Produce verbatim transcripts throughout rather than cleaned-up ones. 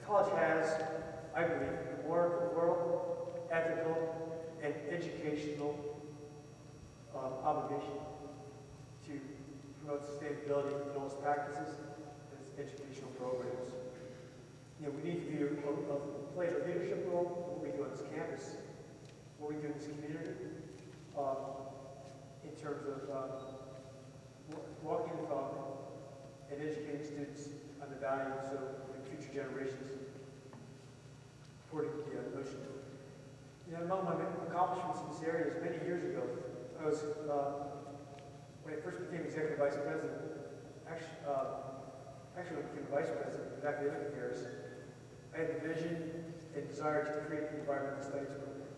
college has, I believe, the more moral, ethical, and educational um, obligation to promote sustainability in all its practices and its educational programs. You know, we need to be a, a, a play a leadership role, what we do on this campus, what we do in this community, um, in terms of um, walking the talk and educating students on the values of the future generations, according to the uh, notion. You know, among my accomplishments in this area is many years ago, I was, uh, when I first became executive vice president, actually, uh, actually when I became vice president of academic affairs, I had the vision and desire to create the environmental studies program.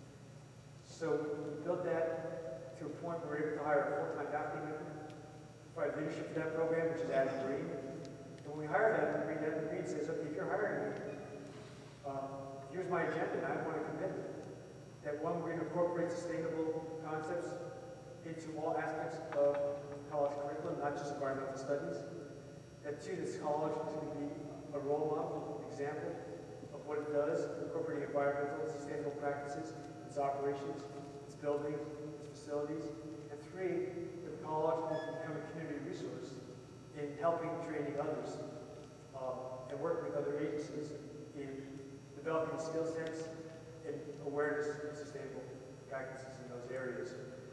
So we built that to a point where we were able to hire a full-time faculty member, provide leadership for that program, which is Adam Green. And when we hired Adam Green, Adam Green says, okay, if you're hiring me, uh, here's my agenda, and I want to commit that one, we're going to incorporate sustainable concepts into all aspects of college curriculum, not just environmental studies. That two, this college is going to be a role model, an example of what it does, incorporating environmental sustainable practices, its operations, its buildings, its facilities. And three, the college will become a community resource in helping training others uh, and working with other agencies in developing skill sets and awareness of sustainable practices in those areas.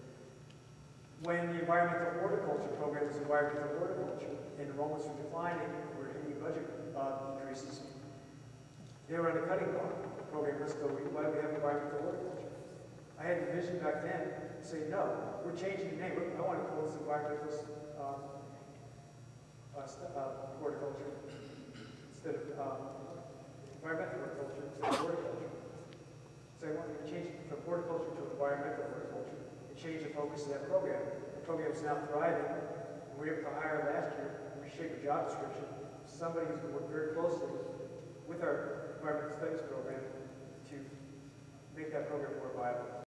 When the environmental horticulture program was environmental horticulture and enrollments were declining, we were hitting budget uh, increases, they were on the cutting block. The program, let's go, why do we have environmental horticulture? I had the vision back then to say, no, we're changing the name. I want to call this environmental um, uh, uh, horticulture instead of um, environmental horticulture instead of horticulture. So I wanted to change it from horticulture to environmental horticulture and change the focus of that program. The program is now thriving, and we were able to hire last year and reshape a job description. Somebody who's going to work very closely with our environmental studies program to make that program more viable.